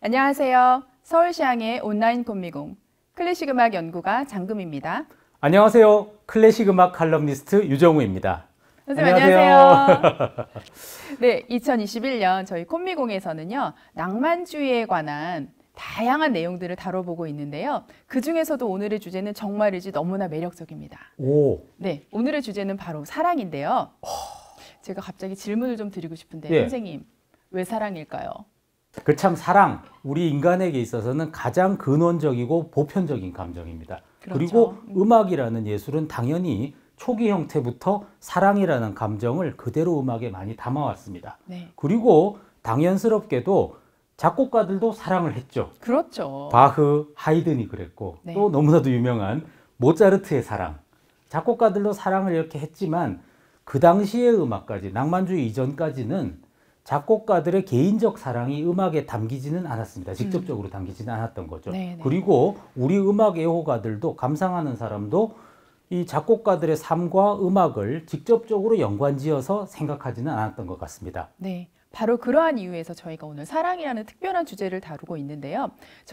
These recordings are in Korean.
안녕하세요. 서울시향의 온라인 꽃미공 클래식 음악 연구가 장금입니다. 안녕하세요. 클래식 음악 칼럼니스트 유정우입니다. 선생님 안녕하세요. 네, 2021년 저희 꽃미공에서는요, 낭만주의에 관한 다양한 내용들을 다뤄보고 있는데요. 그 중에서도 오늘의 주제는 정말이지 너무나 매력적입니다. 네, 오늘의 주제는 바로 사랑인데요. 제가 갑자기 질문을 좀 드리고 싶은데 선생님, 왜 사랑일까요? 그 참 사랑, 우리 인간에게 있어서는 가장 근원적이고 보편적인 감정입니다. 그렇죠. 그리고 음악이라는 예술은 당연히 초기 형태부터 사랑이라는 감정을 그대로 음악에 많이 담아왔습니다. 네. 그리고 당연스럽게도 작곡가들도 사랑을 했죠. 그렇죠. 바흐, 하이든이 그랬고 또 너무나도 유명한 모차르트의 사랑. 작곡가들도 사랑을 이렇게 했지만 그 당시의 음악까지, 낭만주의 이전까지는 작곡가들의 개인적 사랑이 음악에 담기지는 않았습니다. 직접적으로 담기지는 않았던 거죠. 네네. 그리고 우리 음악 애호가들도, 감상하는 사람도 이 작곡가들의 삶과 음악을 직접적으로 연관지어서 생각하지는 않았던 것 같습니다. 네. 바로 그러한 이유에서 저희가 오늘 사랑이라는 특별한 주제를 다루고 있는데요.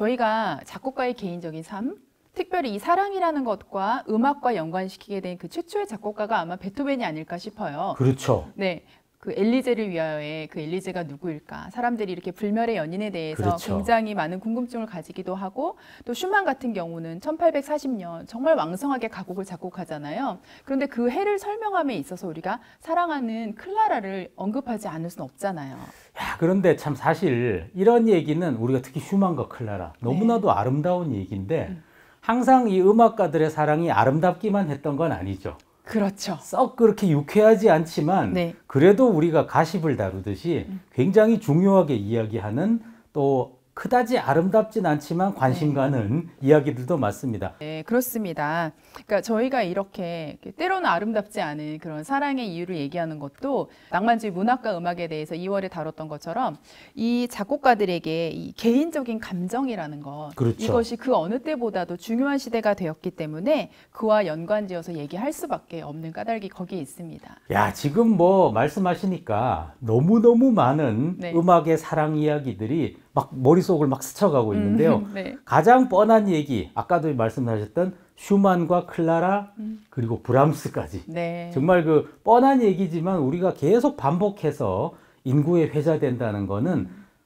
저희가 작곡가의 개인적인 삶, 특별히 이 사랑이라는 것과 음악과 연관시키게 된 그 최초의 작곡가가 아마 베토벤이 아닐까 싶어요. 그렇죠. 네. 그 엘리제를 위하여의 그 엘리제가 누구일까? 사람들이 이렇게 불멸의 연인에 대해서 그렇죠. 굉장히 많은 궁금증을 가지기도 하고, 또 슈만 같은 경우는 1840년 정말 왕성하게 가곡을 작곡하잖아요. 그런데 그 해를 설명함에 있어서 우리가 사랑하는 클라라를 언급하지 않을 수는 없잖아요. 그런데 참 사실 이런 얘기는 우리가 특히 슈만과 클라라 너무나도 아름다운 얘기인데 항상 이 음악가들의 사랑이 아름답기만 했던 건 아니죠. 그렇죠. 썩 그렇게 유쾌하지 않지만 그래도 우리가 가십을 다루듯이 굉장히 중요하게 이야기하는, 또 그다지 아름답진 않지만 관심 가는 이야기들도 많습니다. 네, 그렇습니다. 그러니까 저희가 이렇게 때로는 아름답지 않은 그런 사랑의 이유를 얘기하는 것도 낭만주의 문학과 음악에 대해서 2월에 다뤘던 것처럼 이 작곡가들에게 이 개인적인 감정이라는 것, 그렇죠. 이것이 그 어느 때보다도 중요한 시대가 되었기 때문에 그와 연관지어서 얘기할 수밖에 없는 까닭이 거기에 있습니다. 야, 지금 뭐 말씀하시니까 너무너무 많은 음악의 사랑 이야기들이 막 머릿속을 막 스쳐가고 있는데요. 가장 뻔한 얘기, 아까도 말씀하셨던 슈만과 클라라, 그리고 브람스까지. 정말 그 뻔한 얘기지만 우리가 계속 반복해서 인구에 회자된다는 거는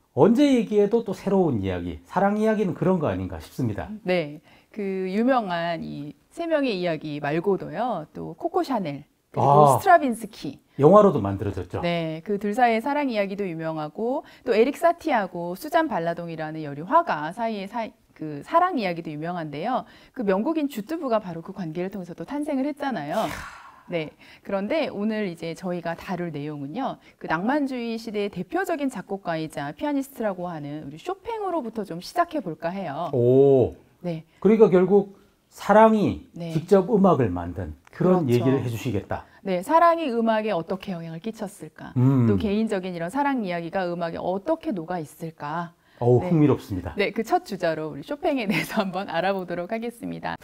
언제 얘기해도 또 새로운 이야기, 사랑 이야기는 그런 거 아닌가 싶습니다. 네, 그 유명한 이 세 명의 이야기 말고도요, 또 코코 샤넬, 그리고 스트라빈스키. 영화로도 만들어졌죠. 네, 그 둘 사이의 사랑 이야기도 유명하고, 또 에릭 사티하고 수잔 발라동이라는 여리 화가 사이의 그 사랑 이야기도 유명한데요. 그 명곡인 주뚜브가 바로 그 관계를 통해서 또 탄생을 했잖아요. 네, 그런데 오늘 이제 저희가 다룰 내용은요, 그 낭만주의 시대의 대표적인 작곡가이자 피아니스트라고 하는 우리 쇼팽으로부터 좀 시작해 볼까 해요. 네. 그러니까 결국 사랑이 직접 음악을 만든 그런 얘기를 해주시겠다. 네, 사랑이 음악에 어떻게 영향을 끼쳤을까? 또 개인적인 이런 사랑 이야기가 음악에 어떻게 녹아 있을까? 흥미롭습니다. 네, 그 첫 주자로 우리 쇼팽에 대해서 한번 알아보도록 하겠습니다.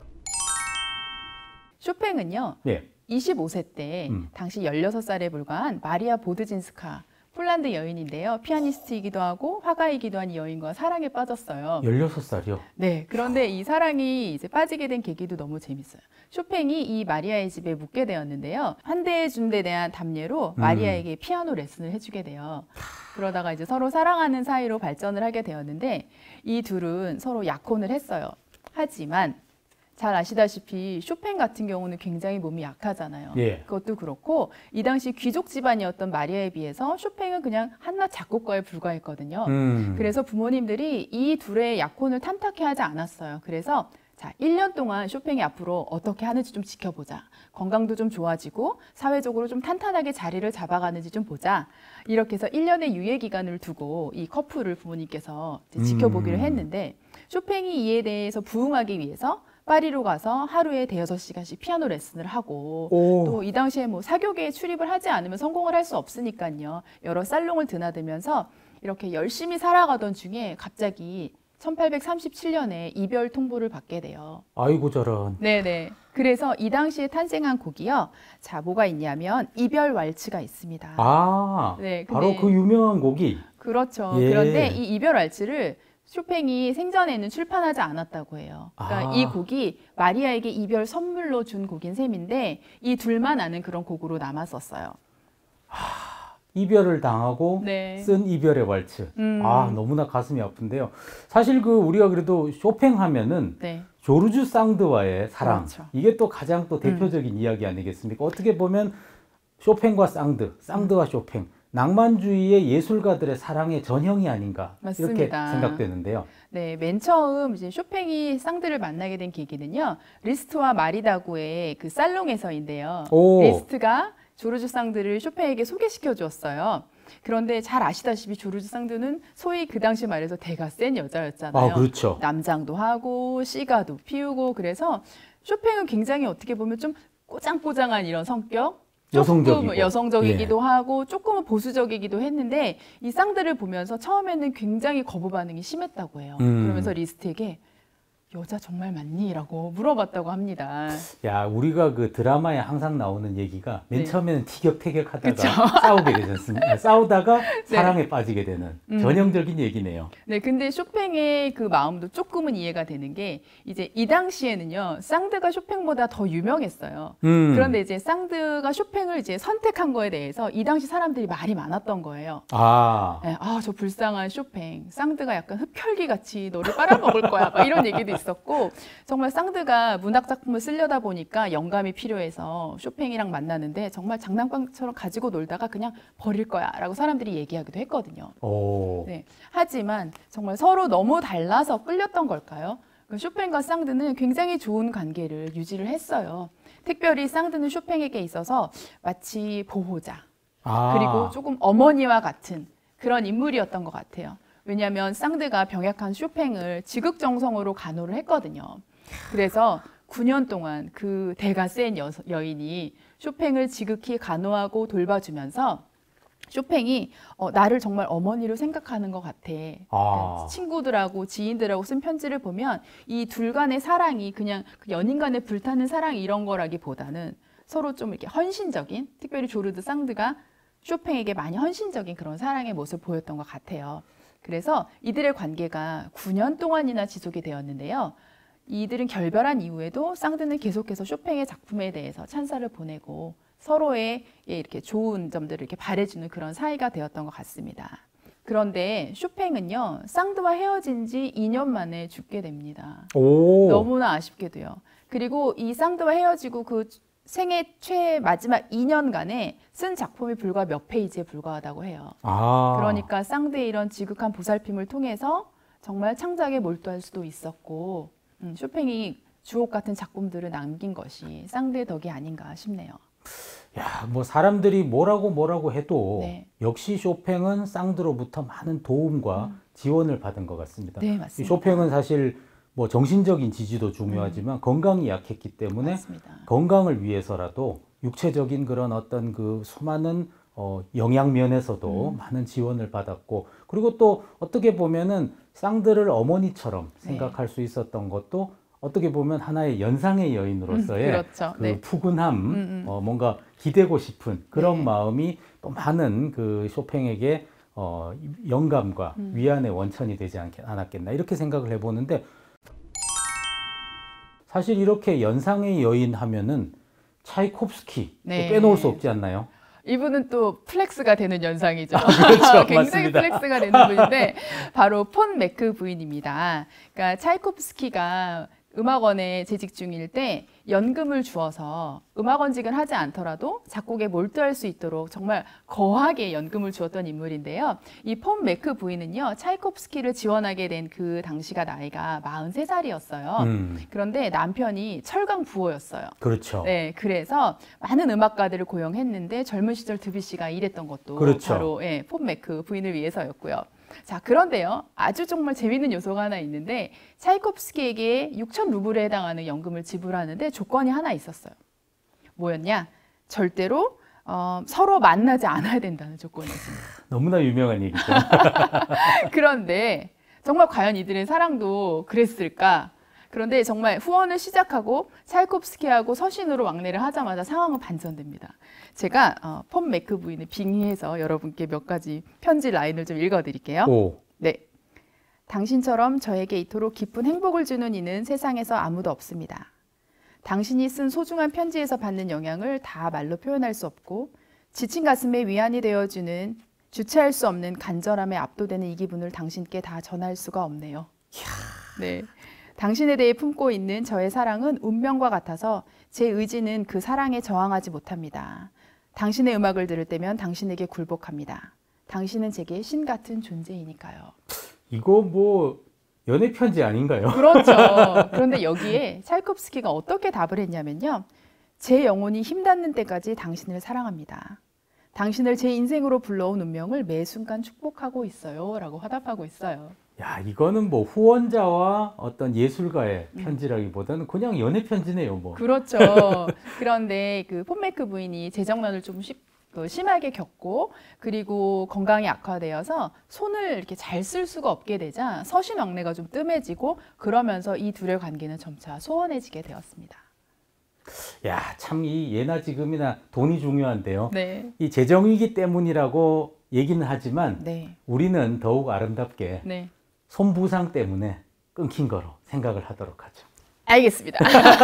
쇼팽은요, 25세 때 당시 16살에 불과한 마리아 보드진스카, 폴란드 여인인데요. 피아니스트이기도 하고 화가이기도 한 이 여인과 사랑에 빠졌어요. 16살이요? 네, 그런데 이 사랑이 이제 빠지게 된 계기도 너무 재밌어요. 쇼팽이 이 마리아의 집에 묵게 되었는데요. 환대해준 데 대한 답례로 마리아에게 피아노 레슨을 해주게 돼요. 그러다가 이제 서로 사랑하는 사이로 발전을 하게 되었는데 이 둘은 서로 약혼을 했어요. 하지만 잘 아시다시피 쇼팽 같은 경우는 굉장히 몸이 약하잖아요. 그것도 그렇고 이 당시 귀족 집안이었던 마리아에 비해서 쇼팽은 그냥 한낱 작곡가에 불과했거든요. 그래서 부모님들이 이 둘의 약혼을 탐탁해 하지 않았어요. 그래서 자, 1년 동안 쇼팽이 앞으로 어떻게 하는지 좀 지켜보자. 건강도 좀 좋아지고 사회적으로 좀 탄탄하게 자리를 잡아가는지 좀 보자. 이렇게 해서 1년의 유예 기간을 두고 이 커플을 부모님께서 지켜보기로 했는데, 쇼팽이 이에 대해서 부응하기 위해서 파리로 가서 하루에 대여섯 시간씩 피아노 레슨을 하고, 또 이 당시에 뭐 사교계에 출입을 하지 않으면 성공을 할 수 없으니까요. 여러 살롱을 드나들면서 이렇게 열심히 살아가던 중에 갑자기 1837년에 이별 통보를 받게 돼요. 아이고 저런. 네네. 그래서 이 당시에 탄생한 곡이요. 자, 뭐가 있냐면 이별 왈츠가 있습니다. 아, 네, 바로 그 유명한 곡이. 그렇죠. 그런데 이 이별 왈츠를 쇼팽이 생전에는 출판하지 않았다고 해요. 그러니까 이 곡이 마리아에게 이별 선물로 준 곡인 셈인데 이 둘만 아는 그런 곡으로 남았었어요. 이별을 당하고 네. 쓴 이별의 왈츠. 너무나 가슴이 아픈데요. 사실 우리가 그래도 쇼팽 하면은 네. 조르주 상드와의 사랑. 그렇죠. 이게 또 가장 또 대표적인 이야기 아니겠습니까? 어떻게 보면 쇼팽과 상드와 쇼팽. 낭만주의의 예술가들의 사랑의 전형이 아닌가 맞습니다. 이렇게 생각되는데요. 네, 맨 처음 이제 쇼팽이 상드를 만나게 된 계기는요. 리스트와 마리다고의 그 살롱에서인데요. 리스트가 조르주 상드를 쇼팽에게 소개시켜 주었어요. 그런데 잘 아시다시피 조르주 상드는 소위 그 당시 말해서 대가 센 여자였잖아요. 그렇죠. 남장도 하고 시가도 피우고 그래서 쇼팽은 굉장히 어떻게 보면 좀 꼬장꼬장한 이런 성격. 여성적이기도 예. 하고 조금은 보수적이기도 했는데 이 상드를 보면서 처음에는 굉장히 거부 반응이 심했다고 해요. 그러면서 리스트에게 여자 정말 맞니? 라고 물어봤다고 합니다. 야, 우리가 그 드라마에 항상 나오는 얘기가 맨 처음에는 티격태격하다가 싸우게 되지 않습니까? 싸우다가 사랑에 빠지게 되는 전형적인 얘기네요. 네, 근데 쇼팽의 그 마음도 조금은 이해가 되는 게 이제 이 당시에는요, 상드가 쇼팽보다 더 유명했어요. 그런데 이제 상드가 쇼팽을 이제 선택한 거에 대해서 이 당시 사람들이 말이 많았던 거예요. 네, 저 불쌍한 쇼팽. 상드가 약간 흡혈귀 같이 너를 빨아먹을 거야. 막 이런 얘기도 있었고 정말 상드가 문학 작품을 쓰려다 보니까 영감이 필요해서 쇼팽이랑 만나는데 정말 장난감처럼 가지고 놀다가 그냥 버릴 거야 라고 사람들이 얘기하기도 했거든요. 네. 하지만 정말 서로 너무 달라서 끌렸던 걸까요? 쇼팽과 상드는 굉장히 좋은 관계를 유지를 했어요. 특별히 상드는 쇼팽에게 있어서 마치 보호자 그리고 조금 어머니와 같은 그런 인물이었던 것 같아요. 왜냐하면 상드가 병약한 쇼팽을 지극정성으로 간호를 했거든요. 그래서 9년 동안 그 대가 센 여인이 쇼팽을 지극히 간호하고 돌봐주면서 쇼팽이 나를 정말 어머니로 생각하는 것 같아. 친구들하고 지인들하고 쓴 편지를 보면 이 둘 간의 사랑이 그냥 그 연인 간의 불타는 사랑이 이런 거라기보다는 서로 좀 이렇게 헌신적인, 특별히 조르드 상드가 쇼팽에게 많이 헌신적인 그런 사랑의 모습을 보였던 것 같아요. 그래서 이들의 관계가 9년 동안이나 지속이 되었는데요. 이들은 결별한 이후에도 상드는 계속해서 쇼팽의 작품에 대해서 찬사를 보내고 서로의 이렇게 좋은 점들을 이렇게 바래주는 그런 사이가 되었던 것 같습니다. 그런데 쇼팽은요, 상드와 헤어진 지 2년 만에 죽게 됩니다. 너무나 아쉽게도요. 그리고 이 상드와 헤어지고 그 생애 마지막 2년간에 쓴 작품이 불과 몇 페이지에 불과하다고 해요. 그러니까 상드의 이런 지극한 보살핌을 통해서 정말 창작에 몰두할 수도 있었고 쇼팽이 주옥 같은 작품들을 남긴 것이 상드의 덕이 아닌가 싶네요. 야, 뭐 사람들이 뭐라고 해도 역시 쇼팽은 상드로부터 많은 도움과 지원을 받은 것 같습니다. 네, 맞습니다. 쇼팽은 사실 뭐 정신적인 지지도 중요하지만 건강이 약했기 때문에 맞습니다. 건강을 위해서라도 육체적인 그런 어떤 그 수많은 영양 면에서도 많은 지원을 받았고, 그리고 또 어떻게 보면은 상드를 어머니처럼 생각할 수 있었던 것도 어떻게 보면 하나의 연상의 여인으로서의 그렇죠. 그 푸근함, 뭔가 기대고 싶은 그런 마음이 또 많은 그 쇼팽에게 영감과 위안의 원천이 되지 않았겠나 이렇게 생각을 해보는데, 사실 이렇게 연상의 여인 하면은 차이콥스키 빼놓을 수 없지 않나요? 이분은 또 플렉스가 되는 연상이죠. 그렇죠. 굉장히 맞습니다. 플렉스가 되는 분인데 바로 폰 매크 부인입니다. 그러니까 차이콥스키가 음악원에 재직 중일 때 연금을 주어서 음악원직을 하지 않더라도 작곡에 몰두할 수 있도록 정말 거하게 연금을 주었던 인물인데요. 이 폰 매크 부인은요, 차이콥스키를 지원하게 된 그 당시가 나이가 43살이었어요. 그런데 남편이 철강 부호였어요. 그렇죠. 네, 그래서 많은 음악가들을 고용했는데 젊은 시절 드뷔시가 일했던 것도 그렇죠. 바로 폰 매크 부인을 위해서였고요. 자, 그런데요, 아주 정말 재미있는 요소가 하나 있는데 차이콥스키에게 6천 루블에 해당하는 연금을 지불하는데 조건이 하나 있었어요. 뭐였냐? 절대로 서로 만나지 않아야 된다는 조건이었습니다. 너무나 유명한 얘기죠. 그런데 정말 과연 이들의 사랑도 그랬을까? 그런데 정말 후원을 시작하고 차이콥스키하고 서신으로 왕래를 하자마자 상황은 반전됩니다. 제가 폰 매크 부인을 빙의해서 여러분께 몇 가지 편지 라인을 좀 읽어드릴게요. 오. 네. 당신처럼 저에게 이토록 기쁜 행복을 주는 이는 세상에서 아무도 없습니다. 당신이 쓴 소중한 편지에서 받는 영향을 다 말로 표현할 수 없고 지친 가슴에 위안이 되어주는 주체할 수 없는 간절함에 압도되는 이 기분을 당신께 다 전할 수가 없네요. 네. 당신에 대해 품고 있는 저의 사랑은 운명과 같아서 제 의지는 그 사랑에 저항하지 못합니다. 당신의 음악을 들을 때면 당신에게 굴복합니다. 당신은 제게 신 같은 존재이니까요. 이거 뭐 연애 편지 아닌가요? 그렇죠. 그런데 여기에 차이콥스키가 어떻게 답을 했냐면요. 제 영혼이 힘닿는 때까지 당신을 사랑합니다. 당신을 제 인생으로 불러온 운명을 매 순간 축복하고 있어요. 라고 화답하고 있어요. 야, 이거는 뭐 후원자와 어떤 예술가의 편지라기보다는 그냥 연애 편지네요, 뭐. 그렇죠. 그런데 그 폰메이크 부인이 재정난을 좀 심하게 겪고 그리고 건강이 악화되어서 손을 이렇게 잘 쓸 수가 없게 되자 서신왕래가 좀 뜸해지고 그러면서 이 둘의 관계는 점차 소원해지게 되었습니다. 야, 참 이 예나 지금이나 돈이 중요한데요. 네. 이 재정위기 때문이라고 얘기는 하지만 네. 우리는 더욱 아름답게 네. 손부상 때문에 끊긴 거로 생각을 하도록 하죠. 알겠습니다.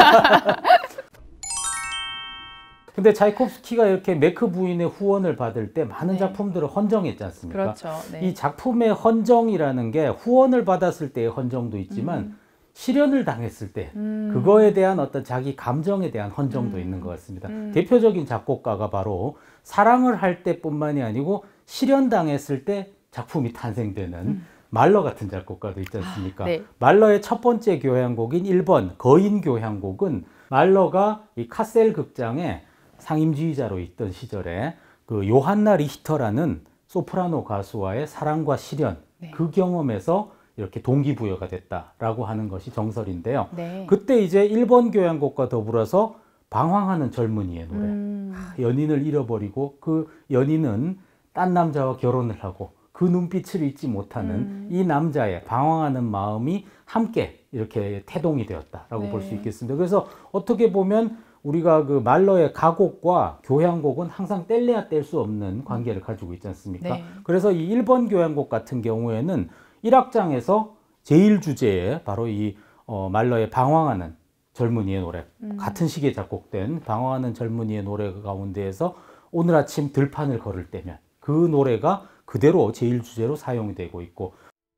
근데 차이콥스키가 이렇게 메크 부인의 후원을 받을 때 많은 네. 작품들을 헌정했지 않습니까? 그렇죠. 네. 이 작품의 헌정이라는 게 후원을 받았을 때의 헌정도 있지만 실현을 당했을 때 그거에 대한 어떤 자기 감정에 대한 헌정도 있는 것 같습니다. 대표적인 작곡가가 바로 사랑을 할 때뿐만이 아니고 실현당했을 때 작품이 탄생되는 말러 같은 작곡가도 있지 않습니까? 네. 말러의 첫 번째 교향곡인 1번 거인 교향곡은 말러가 이 카셀 극장에 상임지휘자로 있던 시절에 그 요한나 리히터라는 소프라노 가수와의 사랑과 실현, 네. 그 경험에서 이렇게 동기부여가 됐다라고 하는 것이 정설인데요. 네. 그때 이제 1번 교향곡과 더불어서 방황하는 젊은이의 노래, 연인을 잃어버리고 그 연인은 딴 남자와 결혼을 하고 그 눈빛을 잊지 못하는 이 남자의 방황하는 마음이 함께 이렇게 태동이 되었다라고 네. 볼 수 있겠습니다. 그래서 어떻게 보면 우리가 그 말러의 가곡과 교향곡은 항상 뗄래야 뗄 수 없는 관계를 가지고 있지 않습니까? 네. 그래서 이 1번 교향곡 같은 경우에는 1악장에서 제1주제에 바로 이 말러의 방황하는 젊은이의 노래, 같은 시기에 작곡된 방황하는 젊은이의 노래 가운데에서 오늘 아침 들판을 걸을 때면 그 노래가 그대로 제1주제로 사용이 되고 있고,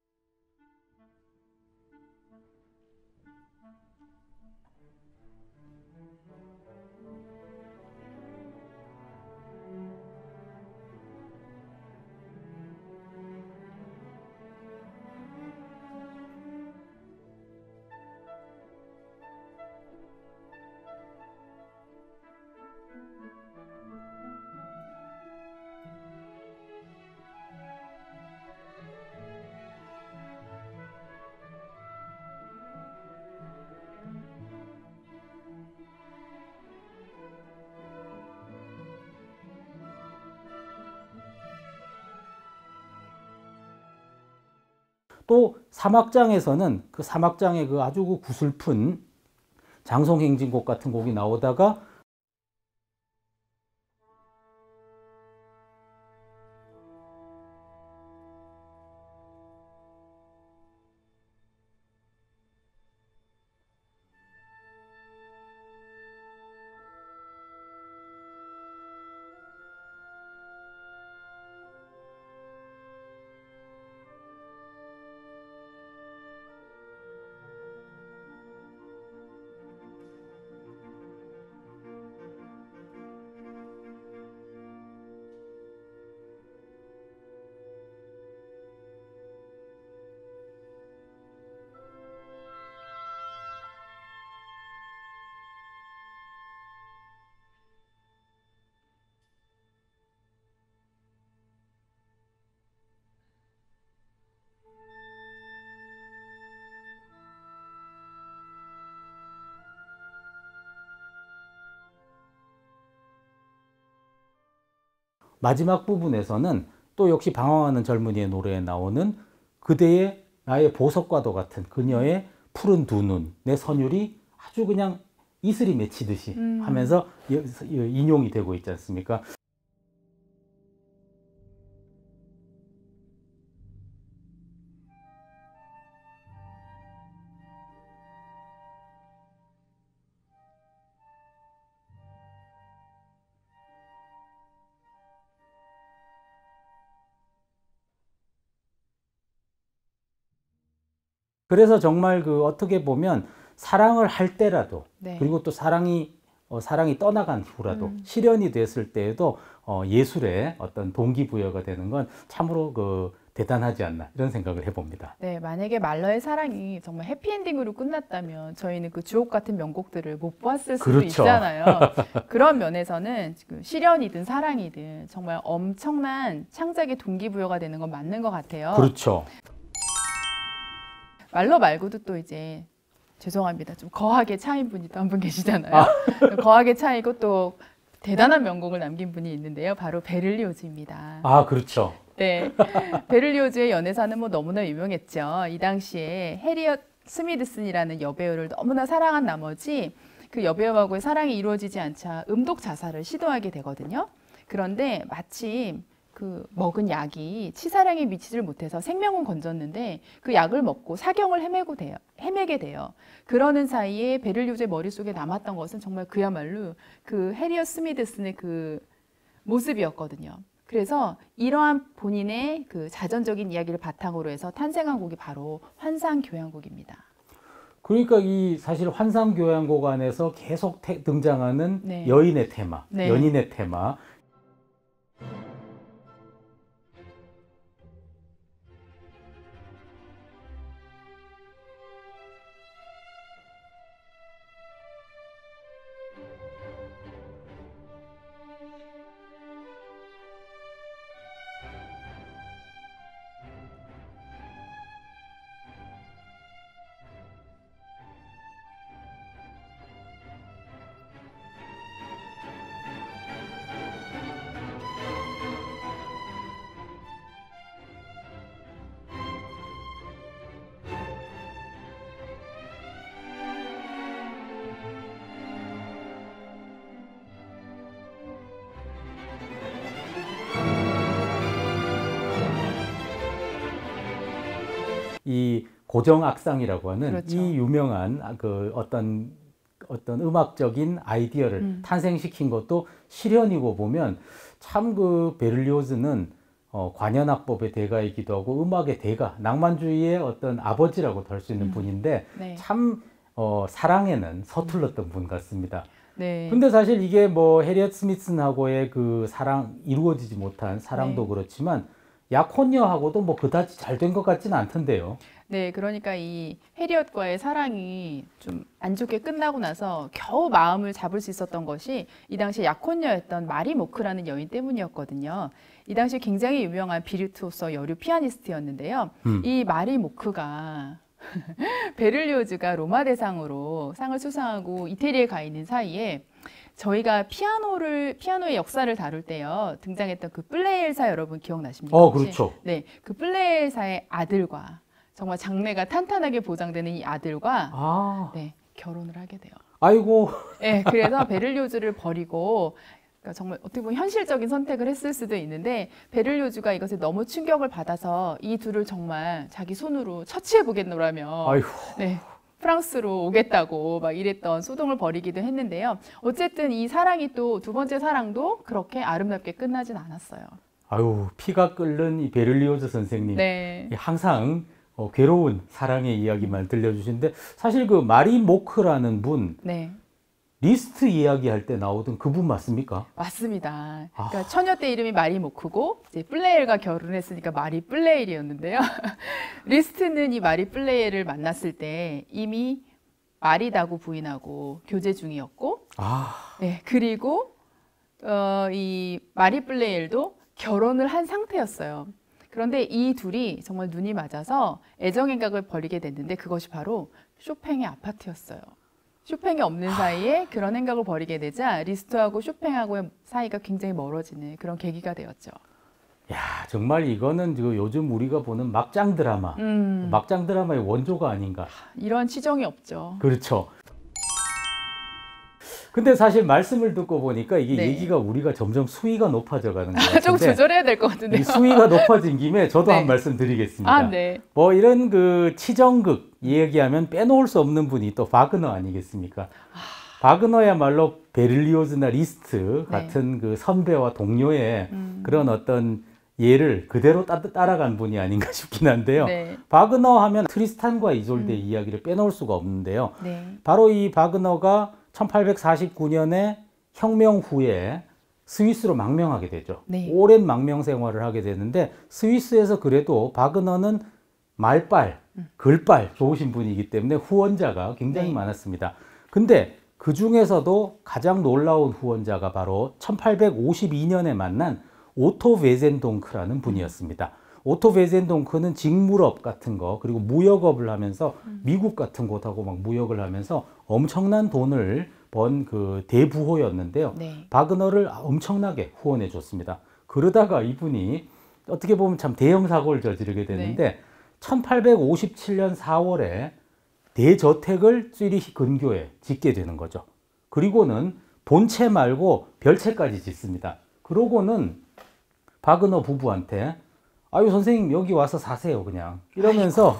또 3악장에서는 그 3악장의 그 아주 그 구슬픈 장송행진곡 같은 곡이 나오다가 마지막 부분에서는 또 역시 방황하는 젊은이의 노래에 나오는 그대의 나의 보석과도 같은 그녀의 푸른 두 눈, 내 선율이 아주 그냥 이슬이 맺히듯이 하면서 인용이 되고 있지 않습니까? 그래서 정말 그 어떻게 보면 사랑을 할 때라도 네. 그리고 또 사랑이 떠나간 후라도 실현이 됐을 때에도 예술의 어떤 동기부여가 되는 건 참으로 그 대단하지 않나 이런 생각을 해봅니다. 네, 만약에 말러의 사랑이 정말 해피엔딩으로 끝났다면 저희는 그 주옥 같은 명곡들을 못 봤을 수도 그렇죠. 있잖아요. 그런 면에서는 실현이든 사랑이든 정말 엄청난 창작의 동기부여가 되는 건 맞는 것 같아요. 그렇죠. 말러 말고도 또 이제 죄송합니다. 좀 거하게 차인 분이 또 한 분 계시잖아요. 거하게 차이고 또 대단한 명곡을 남긴 분이 있는데요. 바로 베를리오즈입니다. 아, 그렇죠. 네, 베를리오즈의 연애사는 뭐 너무나 유명했죠. 이 당시에 해리엇 스미드슨이라는 여배우를 너무나 사랑한 나머지 그 여배우하고의 사랑이 이루어지지 않자 음독 자살을 시도하게 되거든요. 그런데 마침 그 먹은 약이 치사량에 미치질 못해서 생명은 건졌는데 그 약을 먹고 사경을 헤매게 돼요. 그러는 사이에 베를리오즈의 머릿속에 남았던 것은 정말 그야말로 그 해리엇 스미드슨의 그 모습이었거든요. 그래서 이러한 본인의 그 자전적인 이야기를 바탕으로 해서 탄생한 곡이 바로 환상교향곡입니다. 그러니까 이 사실 환상교향곡 안에서 계속 등장하는 네. 여인의 테마, 네. 연인의 테마. 이 고정악상이라고 하는 그렇죠. 이 유명한 그 어떤 음악적인 아이디어를 탄생시킨 것도 실현이고 보면 참 그 베를리오즈는 관현악법의 대가이기도 하고 음악의 대가, 낭만주의의 어떤 아버지라고도 할 수 있는 분인데 네. 참 사랑에는 서툴렀던 분 같습니다. 네. 근데 사실 이게 뭐 해리엇 스미슨하고의 그 사랑 이루어지지 못한 사랑도 네. 그렇지만 약혼녀하고도 뭐 그다지 잘 된 것 같지는 않던데요. 네, 그러니까 이 해리엇과의 사랑이 좀 안 좋게 끝나고 나서 겨우 마음을 잡을 수 있었던 것이 이 당시 약혼녀였던 마리 모크라는 여인 때문이었거든요. 이 당시 굉장히 유명한 비르투오소 여류 피아니스트였는데요. 이 마리 모크가 베를리오즈가 로마 대상으로 상을 수상하고 이태리에 가 있는 사이에 저희가 피아노의 역사를 다룰 때요 등장했던 그 플레이엘사 여러분 기억나십니까? 그렇죠. 네, 그 플레이엘사의 아들과 정말 장래가 탄탄하게 보장되는 이 아들과 네, 결혼을 하게 돼요. 아이고. 네, 그래서 베를리오즈를 버리고 그러니까 정말 어떻게 보면 현실적인 선택을 했을 수도 있는데 베를리오즈가 이것에 너무 충격을 받아서 이 둘을 정말 자기 손으로 처치해 보겠노라며 아이고. 네, 프랑스로 오겠다고 막 이랬던 소동을 벌이기도 했는데요. 어쨌든 이 사랑이 또 두 번째 사랑도 그렇게 아름답게 끝나진 않았어요. 아유, 피가 끓는 이 베를리오즈 선생님. 네. 항상 괴로운 사랑의 이야기만 들려주시는데 사실 그 마리 모크라는 분 네. 리스트 이야기할 때 나오던 그분 맞습니까? 맞습니다. 그러니까 처녀 때 이름이 마리 모크고 이제 플레이엘과 결혼했으니까 마리 플레이엘이었는데요. 리스트는 이 마리 플레이엘을 만났을 때 이미 마리다고 부인하고 교제 중이었고, 네, 그리고 이 마리 플레이엘도 결혼을 한 상태였어요. 그런데 이 둘이 정말 눈이 맞아서 애정행각을 벌이게 됐는데 그것이 바로 쇼팽의 아파트였어요. 쇼팽이 없는 사이에 그런 행각을 벌이게 되자 리스트하고 쇼팽하고의 사이가 굉장히 멀어지는 그런 계기가 되었죠. 야, 정말 이거는 요즘 우리가 보는 막장 드라마, 막장 드라마의 원조가 아닌가. 이런 치정이 없죠. 그렇죠. 근데 사실 말씀을 듣고 보니까 이게 네. 얘기가 우리가 점점 수위가 높아져 가는 것 같은데 좀 조절해야 될 것 같은데요. 이 수위가 높아진 김에 저도 네. 한 말씀 드리겠습니다. 네. 뭐 이런 그 치정극 얘기하면 빼놓을 수 없는 분이 또 바그너 아니겠습니까? 바그너야말로 베를리오즈나 리스트 같은 그 선배와 동료의 그런 어떤 예를 그대로 따라간 분이 아닌가 싶긴 한데요. 네. 바그너 하면 트리스탄과 이솔데의 이야기를 빼놓을 수가 없는데요. 네. 바로 이 바그너가 1849년에 혁명 후에 스위스로 망명하게 되죠. 네. 오랜 망명 생활을 하게 되는데 스위스에서 그래도 바그너는 말빨, 글빨 좋으신 분이기 때문에 후원자가 굉장히 네. 많았습니다. 근데 그 중에서도 가장 놀라운 후원자가 바로 1852년에 만난 오토 베젠동크라는 분이었습니다. 오토 베젠동크는 직물업 같은 거 그리고 무역업을 하면서 미국 같은 곳하고 막 무역을 하면서 엄청난 돈을 번 그 대부호였는데요. 네. 바그너를 엄청나게 후원해 줬습니다. 그러다가 이분이 어떻게 보면 참 대형 사고를 저지르게 되는데 네. 1857년 4월에 대저택을 쯔리히 근교에 짓게 되는 거죠. 그리고는 본체 말고 별채까지 짓습니다. 그러고는 바그너 부부한테 아유 선생님 여기 와서 사세요 그냥 이러면서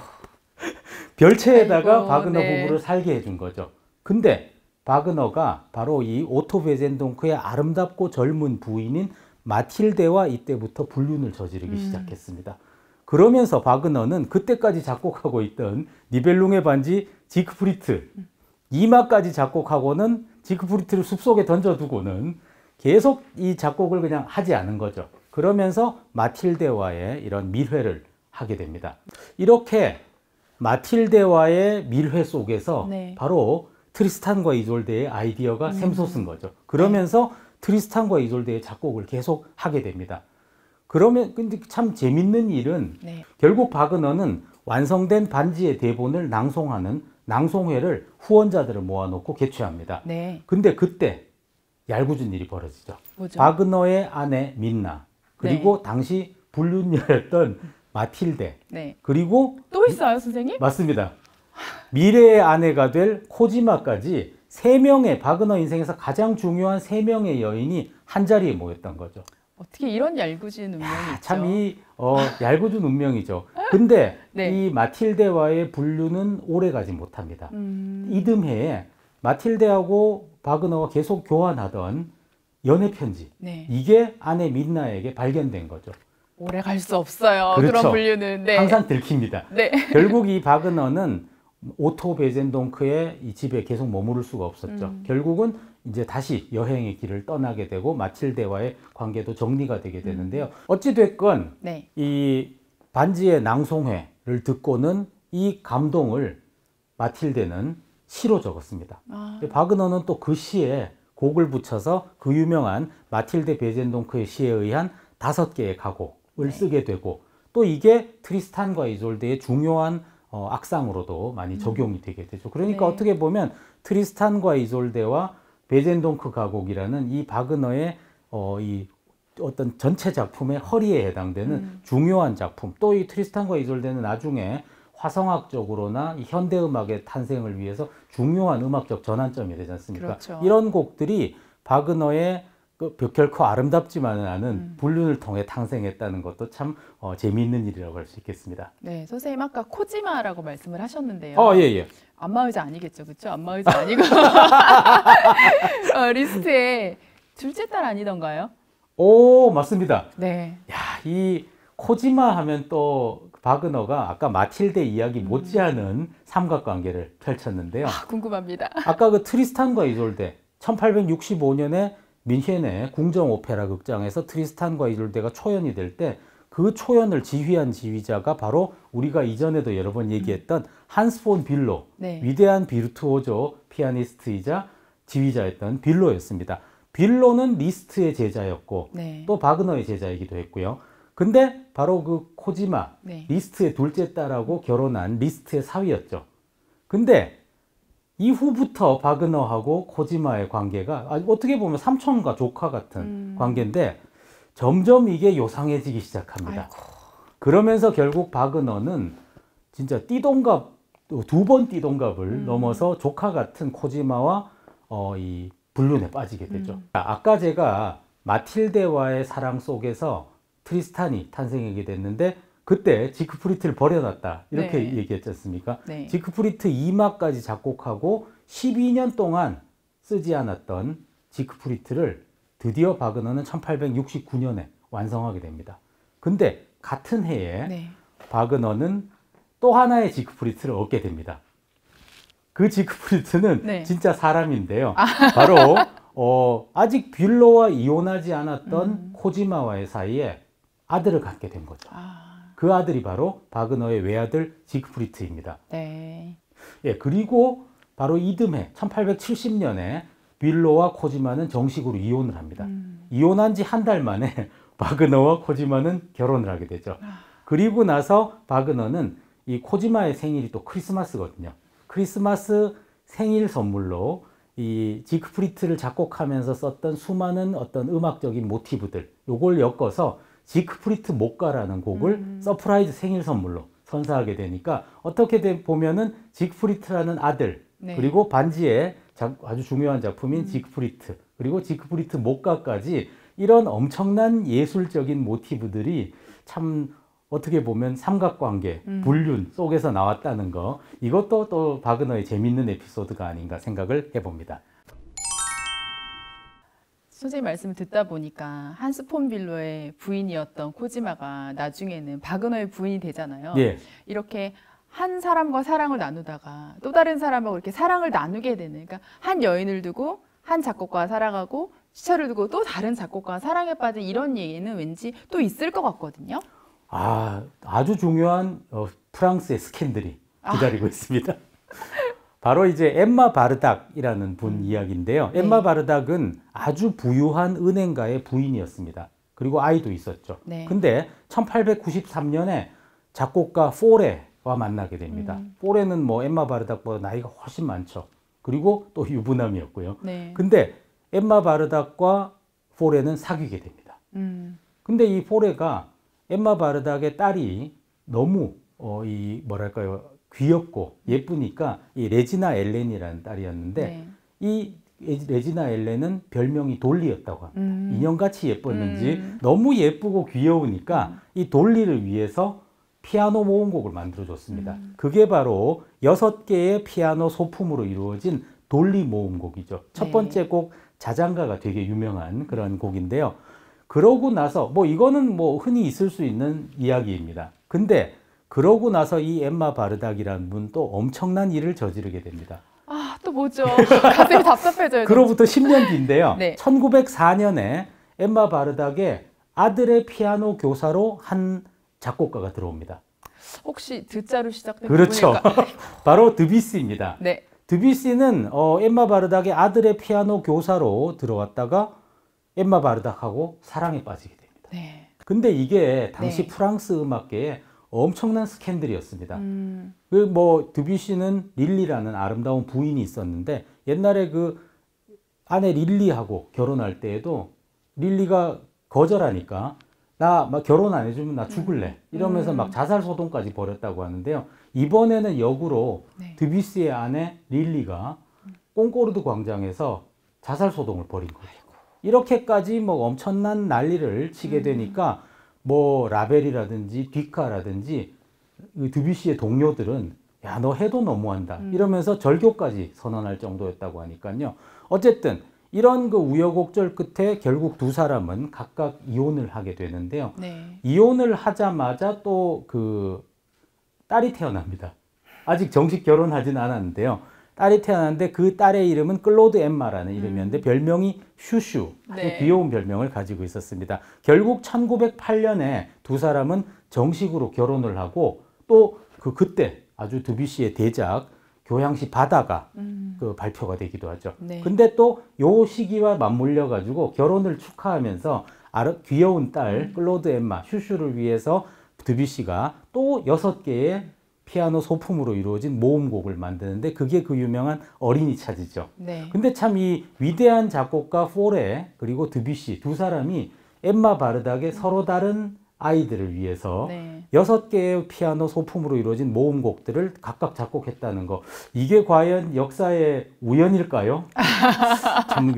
별채에다가 아이고, 바그너 네. 부부를 살게 해준 거죠. 근데 바그너가 바로 이 오토 베젠동크의 아름답고 젊은 부인인 마틸데와 이때부터 불륜을 저지르기 시작했습니다. 그러면서 바그너는 그때까지 작곡하고 있던 니벨룽의 반지 지크프리트 2마까지 작곡하고는 지크프리트를 숲속에 던져두고는 계속 이 작곡을 그냥 하지 않은 거죠. 그러면서 마틸데와의 이런 밀회를 하게 됩니다. 이렇게 마틸데와의 밀회 속에서 네. 바로 트리스탄과 이졸데의 아이디어가 샘솟은 거죠. 그러면서 트리스탄과 이졸데의 작곡을 계속 하게 됩니다. 그러면 근데 참 재밌는 일은 네. 결국 바그너는 완성된 반지의 대본을 낭송하는 낭송회를 후원자들을 모아놓고 개최합니다. 네. 근데 그때 얄궂은 일이 벌어지죠. 뭐죠? 바그너의 아내 민나 그리고 당시 불륜녀였던 마틸데 네. 그리고 또 있어요, 선생님? 맞습니다. 미래의 아내가 될 코지마까지 3명의 바그너 인생에서 가장 중요한 3명의 여인이 한자리에 모였던 거죠. 어떻게 이런 얄궂은 운명이 있죠? 참 얄궂은 운명이죠. 근데 네. 이 마틸데와의 불륜은 오래가지 못합니다. 이듬해에 마틸데하고 바그너가 계속 교환하던 연애 편지 네. 이게 아내 민나에게 발견된 거죠. 오래 갈 수 없어요. 그렇죠. 그런 분류는. 네. 항상 들킵니다. 네. 결국 이 바그너는 오토 베젠동크의 이 집에 계속 머무를 수가 없었죠. 결국은 이제 다시 여행의 길을 떠나게 되고 마틸데와의 관계도 정리가 되게 되는데요. 어찌됐건 네. 이 반지의 낭송회를 듣고는 이 감동을 마틸데는 시로 적었습니다. 아. 바그너는 또 그 시에 곡을 붙여서 그 유명한 마틸데 베젠동크의 시에 의한 5개의 가곡을 쓰게 되고 또 이게 트리스탄과 이졸데의 중요한 악상으로도 많이 적용이 되게 되죠. 그러니까 네. 어떻게 보면 트리스탄과 이졸데와 베젠동크 가곡이라는 이 바그너의 이 어떤 전체 작품의 허리에 해당되는 중요한 작품. 또 이 트리스탄과 이졸데는 나중에 화성학적으로나 이 현대음악의 탄생을 위해서 중요한 음악적 전환점이 되지 않습니까? 그렇죠. 이런 곡들이 바그너의 결코 아름답지만은 않은 불륜을 통해 탄생했다는 것도 참 재미있는 일이라고 할 수 있겠습니다. 네, 선생님 아까 코지마라고 말씀을 하셨는데요. 예. 안마의자 아니겠죠, 그렇죠? 안마의자 아니고 리스트에 둘째 딸 아니던가요? 오, 맞습니다. 네. 야, 이 코지마 하면 또 바그너가 아까 마틸데 이야기 못지않은 삼각관계를 펼쳤는데요. 아, 궁금합니다. 아까 그 트리스탄과 이졸데 1865년에 민헨의 궁정 오페라 극장에서 트리스탄과 이졸데가 초연이 될 때 그 초연을 지휘한 지휘자가 바로 우리가 이전에도 여러 번 얘기했던 한스 폰 빌로, 네. 위대한 비르투오조 피아니스트이자 지휘자였던 빌로였습니다. 빌로는 리스트의 제자였고 네. 또 바그너의 제자이기도 했고요. 근데 바로 그 코지마, 네. 리스트의 둘째 딸하고 결혼한 리스트의 사위였죠. 근데 이후부터 바그너하고 코지마의 관계가 어떻게 보면 삼촌과 조카 같은 관계인데 점점 이게 요상해지기 시작합니다. 아이고. 그러면서 결국 바그너는 진짜 띠동갑, 2번 띠동갑을 넘어서 조카 같은 코지마와 이 불륜에 빠지게 되죠. 아까 제가 마틸데와의 사랑 속에서 트리스탄이 탄생하게 됐는데 그때 지크프리트를 버려놨다 이렇게 네. 얘기했지 않습니까? 네. 지크프리트 2마까지 작곡하고 12년 동안 쓰지 않았던 지크프리트를 드디어 바그너는 1869년에 완성하게 됩니다. 근데 같은 해에 네. 바그너는 또 하나의 지크프리트를 얻게 됩니다. 그 지크프리트는 네. 진짜 사람인데요. 바로 아직 뷸러와 이혼하지 않았던 코지마와의 사이에 아들을 갖게 된 거죠. 그 아들이 바로 바그너의 외아들 지크프리트입니다. 네. 예, 그리고 바로 이듬해 1870년에 뷸러와 코지마는 정식으로 이혼을 합니다. 이혼한 지 한 달 만에 바그너와 코지마는 결혼을 하게 되죠. 그리고 나서 바그너는 이 코지마의 생일이 또 크리스마스거든요. 크리스마스 생일 선물로 이 지크프리트를 작곡하면서 썼던 수많은 어떤 음악적인 모티브들, 요걸 엮어서 지크프리트 목가라는 곡을 서프라이즈 생일 선물로 선사하게 되니까 어떻게 보면은 지크프리트라는 아들, 네. 그리고 반지의 아주 중요한 작품인 지크프리트, 그리고 지크프리트 목가까지 이런 엄청난 예술적인 모티브들이 참 어떻게 보면 삼각관계, 불륜 속에서 나왔다는 거, 이것도 또 바그너의 재밌는 에피소드가 아닌가 생각을 해봅니다. 선생님 말씀을 듣다 보니까 한스 폰 뷸러의 부인이었던 코지마가 나중에는 바그너의 부인이 되잖아요. 예. 이렇게 한 사람과 사랑을 나누다가 또 다른 사람하고 이렇게 사랑을 나누게 되는, 그러니까 한 여인을 두고 한 작곡가와 사랑하고 시차를 두고 또 다른 작곡가와 사랑에 빠진 이런 얘기는 왠지 또 있을 것 같거든요. 아주 중요한 프랑스의 스캔들이 기다리고 있습니다. 바로 이제 엠마 바르닥이라는 분 이야기인데요. 네. 엠마 바르닥은 아주 부유한 은행가의 부인이었습니다. 그리고 아이도 있었죠. 네. 근데 1893년에 작곡가 포레와 만나게 됩니다. 포레는 뭐 엠마 바르닥보다 나이가 훨씬 많죠. 그리고 또 유부남이었고요. 네. 근데 엠마 바르닥과 포레는 사귀게 됩니다. 근데 이 포레가 엠마 바르닥의 딸이 너무 뭐랄까요, 귀엽고 예쁘니까 이 레지나 엘렌이라는 딸이었는데 네. 이 레지나 엘렌은 별명이 돌리였다고 합니다. 인형같이 예뻤는지 너무 예쁘고 귀여우니까 이 돌리를 위해서 피아노 모음곡을 만들어줬습니다. 그게 바로 6개의 피아노 소품으로 이루어진 돌리 모음곡이죠. 첫 번째 곡 자장가가 되게 유명한 그런 곡인데요. 그러고 나서 뭐 이거는 뭐 흔히 있을 수 있는 이야기입니다. 근데 그러고 나서 이 엠마 바르닥이라는 분 또 엄청난 일을 저지르게 됩니다. 또 뭐죠? 가슴이 답답해져요. 그로부터 10년 뒤인데요. 네. 1904년에 엠마 바르닥의 아들의 피아노 교사로 한 작곡가가 들어옵니다. 혹시 드자로 시작된 그렇죠. 부분일까? 바로 드뷔시입니다. 네. 드뷔시는 엠마 바르닥의 아들의 피아노 교사로 들어왔다가 엠마 바르닥하고 사랑에 빠지게 됩니다. 네. 근데 이게 당시 네. 프랑스 음악계에 엄청난 스캔들이었습니다. 뭐 드뷔시는 릴리라는 아름다운 부인이 있었는데 옛날에 그 아내 릴리하고 결혼할 때에도 릴리가 거절하니까 나 막 결혼 안 해주면 나 죽을래 이러면서 막 자살 소동까지 벌였다고 하는데요. 이번에는 역으로 네. 드뷔시의 아내 릴리가 꽁꼬르드 광장에서 자살 소동을 벌인 거예요. 이렇게까지 뭐 엄청난 난리를 치게 되니까 뭐 라벨이라든지 뒤카라든지 드뷔시의 동료들은 야, 너 해도 너무한다 이러면서 절교까지 선언할 정도였다고 하니까요. 어쨌든 이런 그 우여곡절 끝에 결국 두 사람은 각각 이혼을 하게 되는데요. 네. 이혼을 하자마자 또 그 딸이 태어납니다. 아직 정식 결혼하진 않았는데요. 딸이 태어났는데 그 딸의 이름은 클로드 엠마라는 이름이었는데 별명이 슈슈, 아주 네. 귀여운 별명을 가지고 있었습니다. 결국 1908년에 두 사람은 정식으로 결혼을 하고 또 그때 아주 드뷔시의 대작 교향시 바다가 그 발표가 되기도 하죠. 네. 근데 또 요 시기와 맞물려 가지고 결혼을 축하하면서 귀여운 딸 클로드 엠마 슈슈를 위해서 드뷔시가 또 6개의 피아노 소품으로 이루어진 모음곡을 만드는데 그게 그 유명한 어린이 차지죠. 네. 근데 참 이 위대한 작곡가 포레 그리고 드뷔시 두 사람이 엠마 바르닥의 서로 다른 아이들을 위해서 네. 6개의 피아노 소품으로 이루어진 모음곡들을 각각 작곡했다는 거, 이게 과연 역사의 우연일까요? 참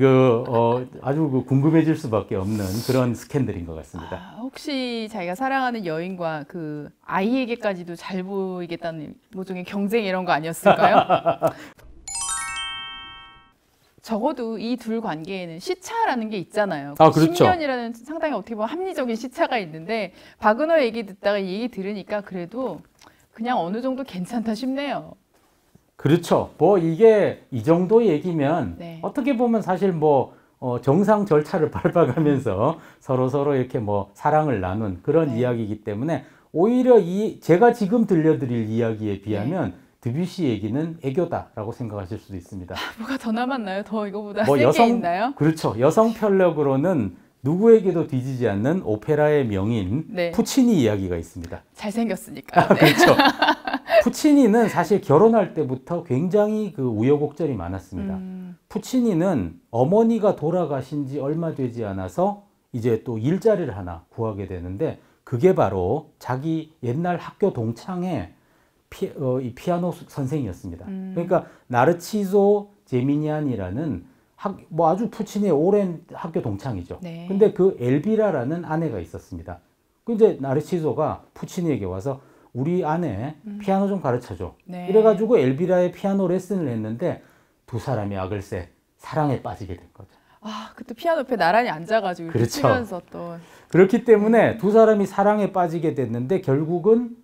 아주 궁금해질 수밖에 없는 그런 스캔들인 것 같습니다. 혹시 자기가 사랑하는 여인과 그 아이에게까지도 잘 보이겠다는 모종의 경쟁 이런 거 아니었을까요? 적어도 이 둘 관계에는 시차라는 게 있잖아요. 아, 그렇죠. 10년이라는 상당히 어떻게 보면 합리적인 시차가 있는데 바그너 얘기 듣다가 이 얘기 들으니까 그래도 그냥 어느 정도 괜찮다 싶네요. 그렇죠. 뭐 이게 이 정도 얘기면 네. 어떻게 보면 사실 뭐 정상 절차를 밟아가면서 서로 이렇게 뭐 사랑을 나눈 그런 네. 이야기이기 때문에 오히려 제가 지금 들려드릴 이야기에 비하면 네. 드뷔시 얘기는 애교다라고 생각하실 수도 있습니다. 뭐가 더 남았나요? 더 이거보다 뭐 센 게 있나요? 그렇죠. 여성 편력으로는 누구에게도 뒤지지 않는 오페라의 명인 네. 푸치니 이야기가 있습니다. 잘생겼으니까. 네. 그렇죠. 푸치니는 사실 결혼할 때부터 굉장히 그 우여곡절이 많았습니다. 푸치니는 어머니가 돌아가신 지 얼마 되지 않아서 이제 또 일자리를 하나 구하게 되는데 그게 바로 자기 옛날 학교 동창의 이 피아노 선생이었습니다. 그러니까 나르치소 제미니안이라는 뭐 아주 푸치니의 오랜 학교 동창이죠. 네. 근데 그 엘비라라는 아내가 있었습니다. 그 이제 나르치소가 푸치니에게 와서 우리 아내 피아노 좀 가르쳐줘. 네. 이래가지고 엘비라의 피아노 레슨을 했는데 두 사람이 악을새 사랑에 빠지게 된 거죠. 아, 그때 피아노 옆에 나란히 앉아가지고 이렇게 그렇죠. 치면서 또. 그렇기 때문에 두 사람이 사랑에 빠지게 됐는데 결국은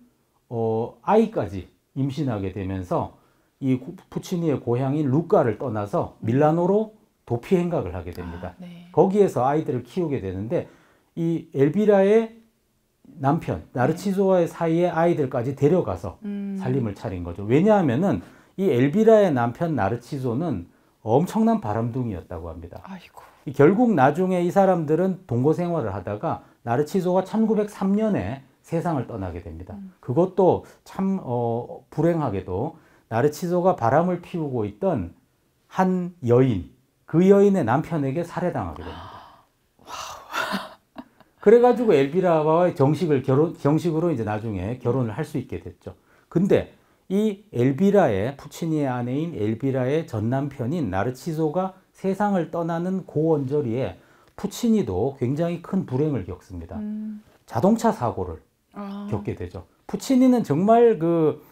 아이까지 임신하게 되면서 이 푸치니의 고향인 루카를 떠나서 밀라노로 도피 행각을 하게 됩니다. 네. 거기에서 아이들을 키우게 되는데 이 엘비라의 남편 나르치소와의 사이에 아이들까지 데려가서 살림을 차린 거죠. 왜냐하면은 이 엘비라의 남편 나르치소는 엄청난 바람둥이였다고 합니다. 아이고. 결국 나중에 이 사람들은 동거 생활을 하다가 나르치소가 1903년에 세상을 떠나게 됩니다. 그것도 참 불행하게도 나르치소가 바람을 피우고 있던 한 여인, 그 여인의 남편에게 살해당하게 됩니다. 그래가지고 엘비라와의 정식으로 이제 나중에 결혼을 할 수 있게 됐죠. 근데 이 푸치니의 아내인 엘비라의 전 남편인 나르치소가 세상을 떠나는 그 언저리에 푸치니도 굉장히 큰 불행을 겪습니다. 자동차 사고를 겪게 되죠. 푸치니는 정말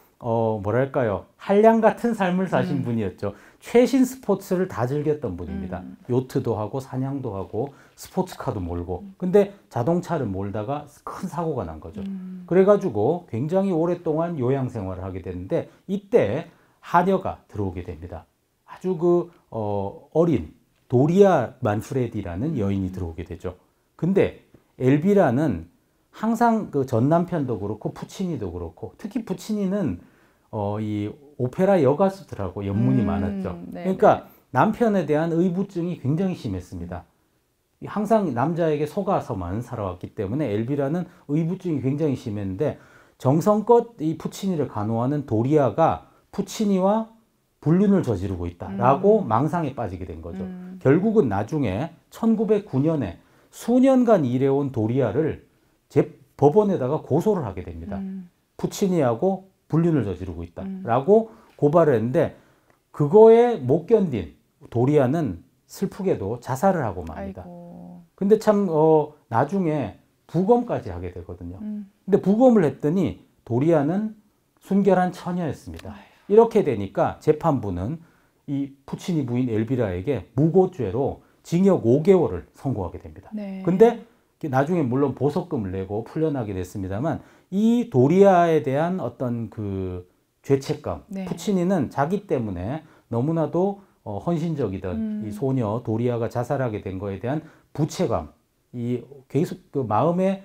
뭐랄까요, 한량 같은 삶을 사신 분이었죠. 최신 스포츠를 다 즐겼던 분입니다. 요트도 하고 사냥도 하고 스포츠카도 몰고. 근데 자동차를 몰다가 큰 사고가 난 거죠. 그래가지고 굉장히 오랫동안 요양 생활을 하게 되는데 이때 하녀가 들어오게 됩니다. 아주 어린 도리아 만프레디라는 여인이 들어오게 되죠. 근데 엘비라는 항상 그 전 남편도 그렇고 푸치니도 그렇고 특히 푸치니는 이 오페라 여가수들하고 연문이 많았죠. 네, 그러니까 남편에 대한 의부증이 굉장히 심했습니다. 항상 남자에게 속아서만 살아왔기 때문에 엘비라는 의부증이 굉장히 심했는데 정성껏 이 푸치니를 간호하는 도리아가 푸치니와 불륜을 저지르고 있다라고 망상에 빠지게 된 거죠. 결국은 나중에 1909년에 수년간 일해온 도리아를 법원에다가 고소를 하게 됩니다. 푸치니하고 불륜을 저지르고 있다라고 고발을 했는데 그거에 못 견딘 도리아는 슬프게도 자살을 하고 맙니다. 아이고. 근데 참 나중에 부검까지 하게 되거든요. 근데 부검을 했더니 도리아는 순결한 처녀였습니다. 아이고. 이렇게 되니까 재판부는 이 푸치니 부인 엘비라에게 무고죄로 징역 5개월을 선고하게 됩니다. 네. 근데 나중에 물론 보석금을 내고 풀려나게 됐습니다만 이 도리아에 대한 어떤 그 죄책감, 네. 푸치니는 자기 때문에 너무나도 헌신적이던 이 소녀 도리아가 자살하게 된 거에 대한 부채감, 이 계속 그 마음의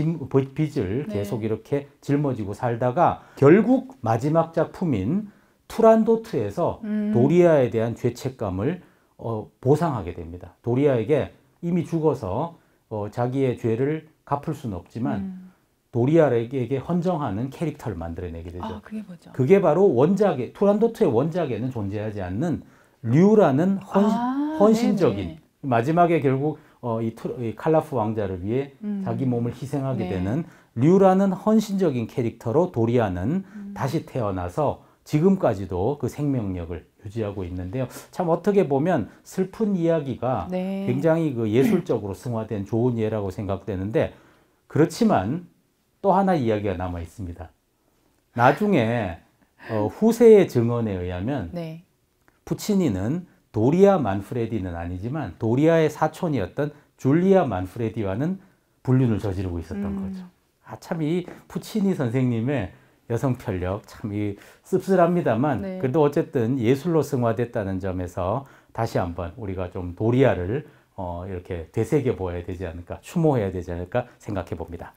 빚을 계속 네. 이렇게 짊어지고 살다가 결국 마지막 작품인 투란도트에서 도리아에 대한 죄책감을 보상하게 됩니다. 도리아에게 이미 죽어서 자기의 죄를 갚을 수는 없지만 도리아에게 헌정하는 캐릭터를 만들어내게 되죠. 아, 그게 뭐죠? 그게 바로 투란도트의 원작에는 존재하지 않는 류라는 헌신적인 네네. 마지막에 결국 이 칼라프 왕자를 위해 자기 몸을 희생하게 네. 되는 류라는 헌신적인 캐릭터로 도리아는 다시 태어나서 지금까지도 그 생명력을 유지하고 있는데요. 참 어떻게 보면 슬픈 이야기가 네. 굉장히 그 예술적으로 승화된 좋은 예라고 생각되는데 그렇지만 또 하나 이야기가 남아 있습니다. 나중에 후세의 증언에 의하면 네. 푸치니는 도리아 만프레디는 아니지만 도리아의 사촌이었던 줄리아 만프레디와는 불륜을 저지르고 있었던 거죠. 참 이 푸치니 선생님의 여성 편력 참 이 씁쓸합니다만 네. 그래도 어쨌든 예술로 승화됐다는 점에서 다시 한번 우리가 좀 도리아를 이렇게 되새겨 보아야 되지 않을까, 추모해야 되지 않을까 생각해 봅니다.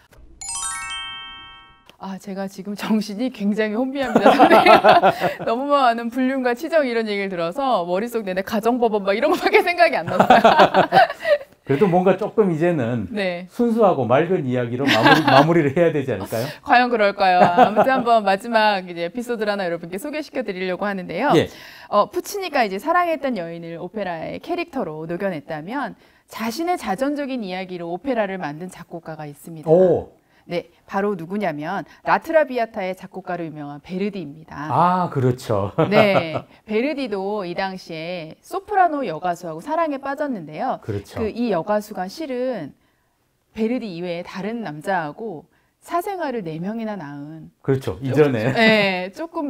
제가 지금 정신이 굉장히 혼미합니다. 너무 많은 불륜과 치정 이런 얘기를 들어서 머릿속 내내 가정법원 막 이런 것밖에 생각이 안 났어요. 그래도 뭔가 조금 이제는 네. 순수하고 맑은 이야기로 마무리를 해야 되지 않을까요? 과연 그럴까요? 아무튼 한번 마지막 이제 에피소드를 하나 여러분께 소개시켜 드리려고 하는데요. 예. 푸치니가 이제 사랑했던 여인을 오페라의 캐릭터로 녹여냈다면 자신의 자전적인 이야기로 오페라를 만든 작곡가가 있습니다. 오. 네, 바로 누구냐면 라트라비아타의 작곡가로 유명한 베르디입니다. 아, 그렇죠. 네, 베르디도 이 당시에 소프라노 여가수하고 사랑에 빠졌는데요. 그렇죠. 이 여가수가 실은 베르디 이외에 다른 남자하고 사생활을 4명이나 낳은. 그렇죠. 이전에. 네, 조금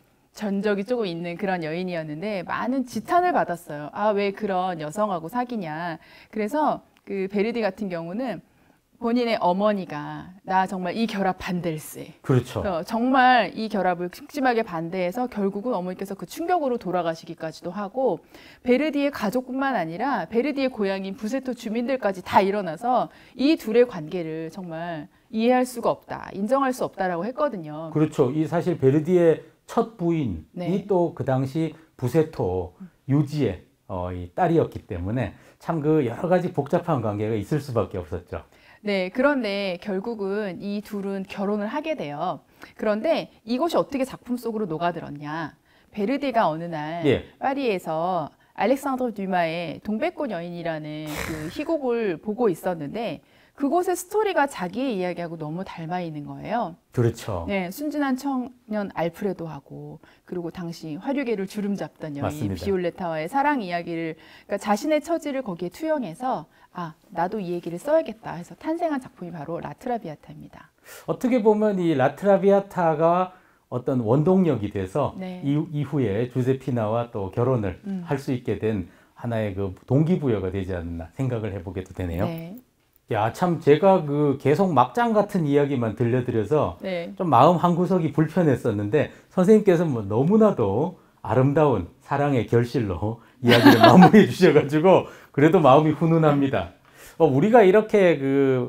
전적이 조금 있는 그런 여인이었는데 많은 지탄을 받았어요. 왜 그런 여성하고 사귀냐. 그래서 그 베르디 같은 경우는 본인의 어머니가 나 정말 이 결합 반댈세. 그렇죠. 정말 이 결합을 극심하게 반대해서 결국은 어머니께서 그 충격으로 돌아가시기까지도 하고 베르디의 가족뿐만 아니라 베르디의 고향인 부세토 주민들까지 다 일어나서 이 둘의 관계를 정말 이해할 수가 없다, 인정할 수 없다라고 했거든요. 그렇죠. 이 사실 베르디의 첫 부인이 네. 또 그 당시 부세토 유지의 이 딸이었기 때문에 참 그 여러 가지 복잡한 관계가 있을 수밖에 없었죠. 네, 그런데 결국은 이 둘은 결혼을 하게 돼요. 그런데 이것이 어떻게 작품 속으로 녹아들었냐. 베르디가 어느 날 파리에서 알렉산드르 듀마의 동백꽃 여인이라는 그 희곡을 보고 있었는데 그곳의 스토리가 자기의 이야기하고 너무 닮아 있는 거예요. 그렇죠. 네, 순진한 청년 알프레도하고 그리고 당시 화류계를 주름잡던 여인 맞습니다. 비올레타와의 사랑 이야기를 그러니까 자신의 처지를 거기에 투영해서 나도 이 얘기를 써야겠다 해서 탄생한 작품이 바로 라트라비아타입니다. 어떻게 보면 이 라트라비아타가 어떤 원동력이 돼서 네. 이후에 주제피나와 또 결혼을 할 수 있게 된 하나의 그 동기부여가 되지 않나 생각을 해보게도 되네요. 네. 야, 참 제가 그 계속 막장 같은 이야기만 들려드려서 네. 좀 마음 한구석이 불편했었는데 선생님께서 뭐 너무나도 아름다운 사랑의 결실로 이야기를 마무리해 주셔가지고 그래도 마음이 훈훈합니다. 우리가 이렇게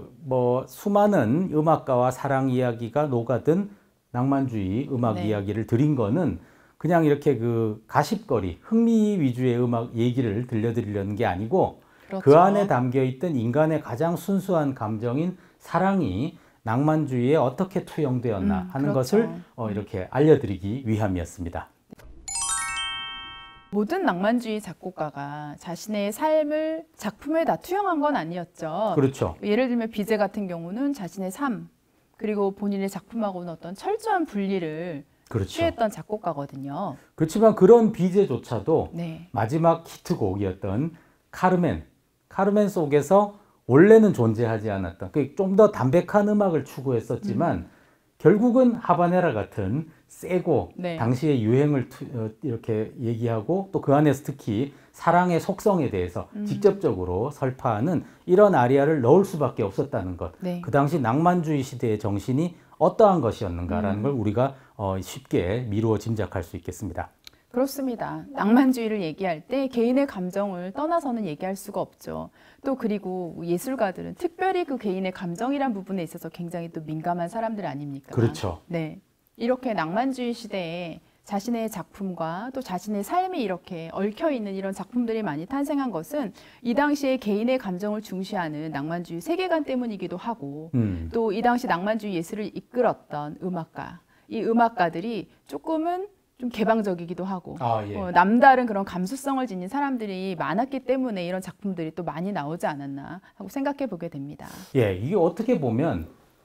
수많은 음악가와 사랑 이야기가 녹아든 낭만주의 음악 이야기를 드린 거는 그냥 이렇게 그 가십거리, 흥미 위주의 음악 얘기를 들려드리려는 게 아니고 그렇죠. 그 안에 담겨있던 인간의 가장 순수한 감정인 사랑이 낭만주의에 어떻게 투영되었나 하는 그렇죠. 것을 이렇게 알려드리기 위함이었습니다. 모든 낭만주의 작곡가가 자신의 삶을 작품에 다 투영한 건 아니었죠. 그렇죠. 예를 들면 비제 같은 경우는 자신의 삶 그리고 본인의 작품하고는 어떤 철저한 분리를 그렇죠. 취했던 작곡가거든요. 그렇지만 그런 비제조차도 네. 마지막 히트곡이었던 카르멘 속에서 원래는 존재하지 않았던 좀 더 담백한 음악을 추구했었지만 결국은 하바네라 같은 세고 당시의 유행을 이렇게 얘기하고 또 그 안에서 특히 사랑의 속성에 대해서 직접적으로 설파하는 이런 아리아를 넣을 수밖에 없었다는 것. 그 당시 낭만주의 시대의 정신이 어떠한 것이었는가라는 걸 우리가 쉽게 미루어 짐작할 수 있겠습니다. 그렇습니다. 낭만주의를 얘기할 때 개인의 감정을 떠나서는 얘기할 수가 없죠. 또 그리고 예술가들은 특별히 그 개인의 감정이란 부분에 있어서 굉장히 또 민감한 사람들 아닙니까? 그렇죠. 네. 이렇게 낭만주의 시대에 자신의 작품과 또 자신의 삶이 이렇게 얽혀있는 이런 작품들이 많이 탄생한 것은 이 당시에 개인의 감정을 중시하는 낭만주의 세계관 때문이기도 하고 또 이 당시 낭만주의 예술을 이끌었던 이 음악가들이 조금은 좀 개방적이기도 하고 남다른 그런 감수성을 지닌 사람들이 많았기 때문에 이런 작품들이 또 많이 나오지 않았나 하고 생각해 보게 됩니다. 예, 이게 어떻게 보면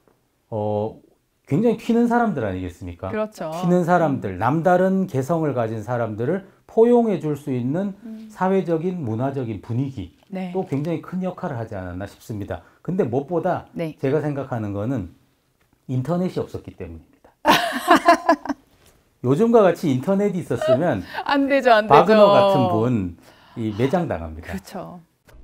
굉장히 튀는 사람들 아니겠습니까? 그렇죠. 튀는 사람들, 남다른 개성을 가진 사람들을 포용해 줄 수 있는 사회적인 문화적인 분위기 또 굉장히 큰 역할을 하지 않았나 싶습니다. 근데 무엇보다 제가 생각하는 거는 인터넷이 없었기 때문입니다. 요즘과 같이 인터넷이 있었으면 안 되죠, 안 되죠. 바그너 같은 분 이 매장당합니다. 그렇죠.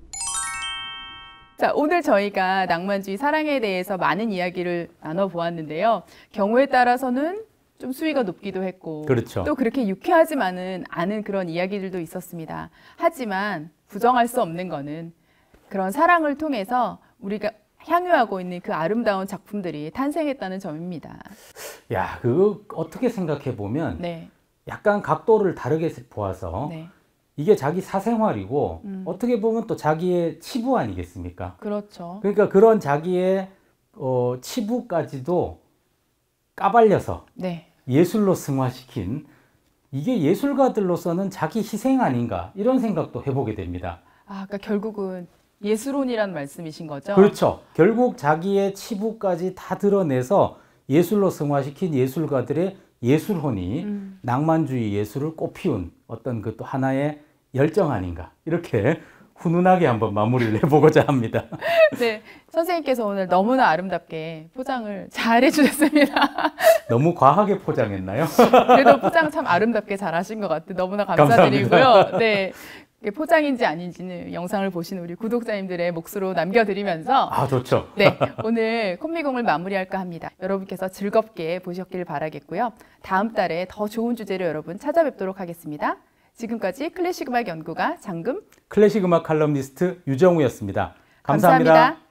자, 오늘 저희가 낭만주의 사랑에 대해서 많은 이야기를 나눠보았는데요. 경우에 따라서는 좀 수위가 높기도 했고 그렇죠. 또 그렇게 유쾌하지만은 않은 그런 이야기들도 있었습니다. 하지만 부정할 수 없는 거는 그런 사랑을 통해서 우리가 향유하고 있는 그 아름다운 작품들이 탄생했다는 점입니다. 야, 그거 어떻게 생각해 보면 네. 약간 각도를 다르게 보아서 네. 이게 자기 사생활이고 어떻게 보면 또 자기의 치부 아니겠습니까? 그렇죠. 그러니까 그런 자기의 치부까지도 까발려서 네. 예술로 승화시킨 이게 예술가들로서는 자기 희생 아닌가 이런 생각도 해보게 됩니다. 아, 그러니까 결국은 예술혼이라는 말씀이신 거죠? 그렇죠. 결국 자기의 치부까지 다 드러내서 예술로 승화시킨 예술가들의 예술혼이 낭만주의 예술을 꽃피운 어떤 그 또 하나의 열정 아닌가 이렇게 훈훈하게 한번 마무리를 해보고자 합니다. 네, 선생님께서 오늘 너무나 아름답게 포장을 잘 해주셨습니다. 너무 과하게 포장했나요? 그래도 포장 참 아름답게 잘 하신 것 같아요. 너무나 감사드리고요. 감사합니다. 네. 포장인지 아닌지는 영상을 보시는 우리 구독자님들의 몫으로 남겨드리면서 아, 좋죠. 네, 오늘 콤미공을 마무리할까 합니다. 여러분께서 즐겁게 보셨길 바라겠고요. 다음 달에 더 좋은 주제로 여러분 찾아뵙도록 하겠습니다. 지금까지 클래식 음악 연구가 장금 클래식 음악 칼럼니스트 유정우였습니다. 감사합니다.